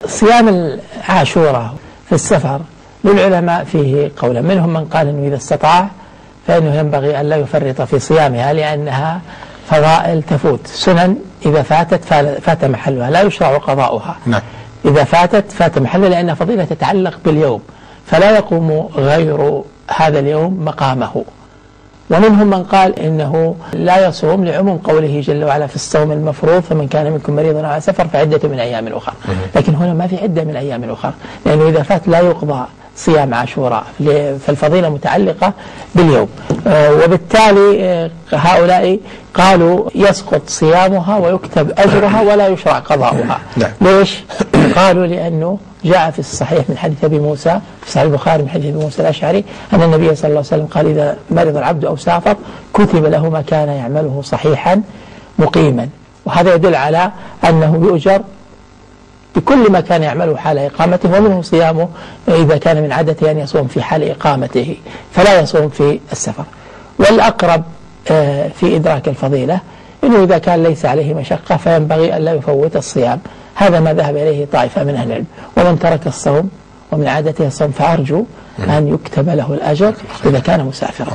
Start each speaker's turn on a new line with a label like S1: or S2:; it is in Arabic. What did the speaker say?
S1: صيام عاشوراء في السفر للعلماء فيه قولا، منهم من قال إنه إذا استطاع فإنه ينبغي أن لا يفرط في صيامها، لأنها فضائل تفوت، سنن إذا فاتت فات محلها، لا يشرع قضاؤها.
S2: نعم.
S1: إذا فات محلها، لأن فضيلة تتعلق باليوم، فلا يقوم غير هذا اليوم مقامه. ومنهم من قال إنه لا يصوم لعموم قوله جل وعلا في الصوم المفروض، فمن كان منكم مريضا أو على سفر فعدة من أيام أخرى. لكن هنا ما في عدة من أيام أخرى، لأنه إذا فات لا يقضى صيام عاشوراء، فالفضيلة متعلقة باليوم. وبالتالي هؤلاء قالوا يسقط صيامها ويكتب أجرها ولا يشرع قضاؤها. ليش؟ قالوا لأنه جاء في الصحيح من حديث أبي موسى في صحيح البخاري من حديث أبي موسى الأشعري أن النبي صلى الله عليه وسلم قال: إذا مرض العبد أو سافر كتب له ما كان يعمله صحيحا مقيما. وهذا يدل على أنه يؤجر بكل ما كان يعمله حال إقامته، ومنه صيامه إذا كان من عادته أن يصوم في حال إقامته فلا يصوم في السفر. والأقرب في إدراك الفضيلة إنه إذا كان ليس عليه مشقة فينبغي أن لا يفوت الصيام. هذا ما ذهب إليه طائفة من أهل العلم. ومن ترك الصوم ومن عادته الصوم فأرجو أن يكتب له الأجر إذا كان مسافرا.